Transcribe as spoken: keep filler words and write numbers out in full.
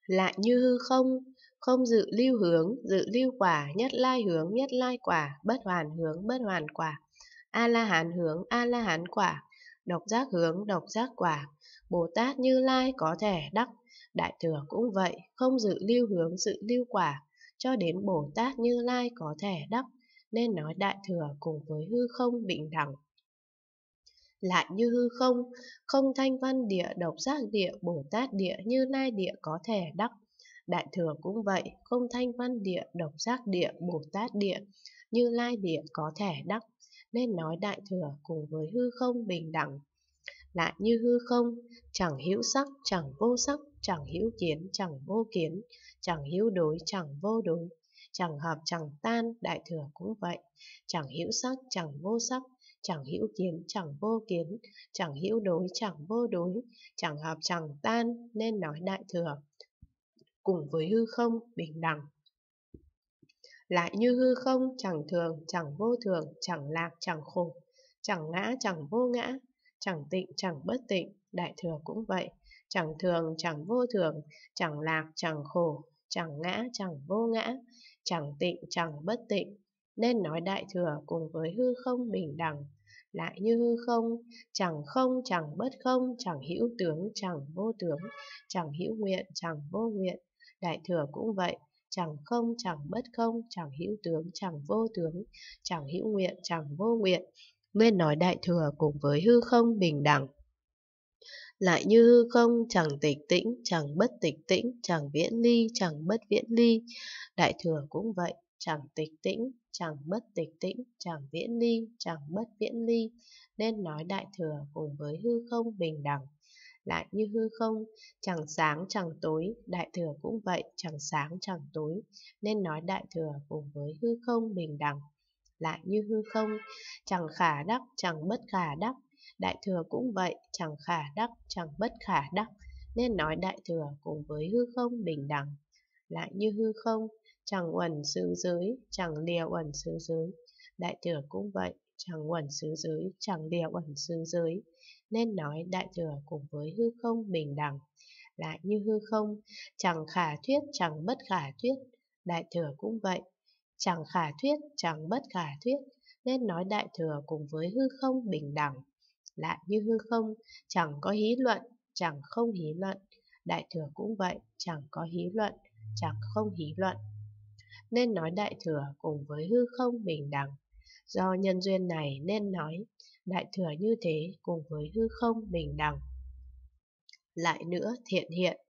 Lại như hư không, không dự lưu hướng, dự lưu quả, nhất lai hướng, nhất lai quả, bất hoàn hướng, bất hoàn quả, a la hán hướng, a la hán quả, độc giác hướng, độc giác quả. Bồ Tát Như Lai có thể đắc. Đại thừa cũng vậy, không dự lưu hướng, dự lưu quả, cho đến Bồ Tát Như Lai có thể đắc, nên nói đại thừa cùng với hư không bình đẳng. Lại như hư không, không thanh văn địa, độc giác địa, Bồ Tát địa, Như Lai địa có thể đắc. Đại thừa cũng vậy, không thanh văn địa, độc giác địa, Bồ Tát địa, Như Lai địa có thể đắc, nên nói đại thừa cùng với hư không bình đẳng. Lại như hư không, chẳng hữu sắc, chẳng vô sắc, chẳng hữu kiến, chẳng vô kiến, chẳng hữu đối, chẳng vô đối, chẳng hợp, chẳng tan. Đại thừa cũng vậy, chẳng hữu sắc, chẳng vô sắc, chẳng hữu kiến, chẳng vô kiến, chẳng hữu đối, chẳng vô đối, chẳng hợp, chẳng tan, nên nói đại thừa cùng với hư không bình đẳng. Lại như hư không, chẳng thường, chẳng vô thường, chẳng lạc, chẳng khổ, chẳng ngã, chẳng vô ngã, chẳng tịnh, chẳng bất tịnh. Đại thừa cũng vậy, chẳng thường, chẳng vô thường, chẳng lạc, chẳng khổ, chẳng ngã, chẳng vô ngã, chẳng tịnh, chẳng bất tịnh, nên nói đại thừa cùng với hư không bình đẳng. Lại như hư không, chẳng không, chẳng bất không, chẳng hữu tướng, chẳng vô tướng, chẳng hữu nguyện, chẳng vô nguyện. Đại thừa cũng vậy, chẳng không, chẳng bất không, chẳng hữu tướng, chẳng vô tướng, chẳng hữu nguyện, chẳng vô nguyện, nên nói đại thừa cùng với hư không bình đẳng. Lại như hư không, chẳng tịch tĩnh, chẳng bất tịch tĩnh, chẳng viễn ly, chẳng bất viễn ly. Đại thừa cũng vậy, chẳng tịch tĩnh, chẳng bất tịch tĩnh, chẳng viễn ly, chẳng bất viễn ly, nên nói đại thừa cùng với hư không bình đẳng. Lại như hư không, chẳng sáng chẳng tối. Đại thừa cũng vậy, chẳng sáng chẳng tối, nên nói đại thừa cùng với hư không bình đẳng. Lại như hư không, chẳng khả đắc, chẳng bất khả đắc. Đại thừa cũng vậy, chẳng khả đắc, chẳng bất khả đắc, nên nói đại thừa cùng với hư không bình đẳng. Lại như hư không, chẳng uẩn xứ giới, chẳng lìa uẩn xứ giới. Đại thừa cũng vậy, chẳng uẩn xứ giới, chẳng lìa uẩn xứ giới, nên nói đại thừa cùng với hư không bình đẳng. Lại như hư không, chẳng khả thuyết, chẳng bất khả thuyết. Đại thừa cũng vậy, chẳng khả thuyết, chẳng bất khả thuyết, nên nói đại thừa cùng với hư không bình đẳng. Lại như hư không, chẳng có hí luận, chẳng không hí luận. Đại thừa cũng vậy, chẳng có hí luận, chẳng không hí luận, nên nói đại thừa cùng với hư không bình đẳng. Do nhân duyên này nên nói đại thừa như thế cùng với hư không bình đẳng. Lại nữa, thiện hiện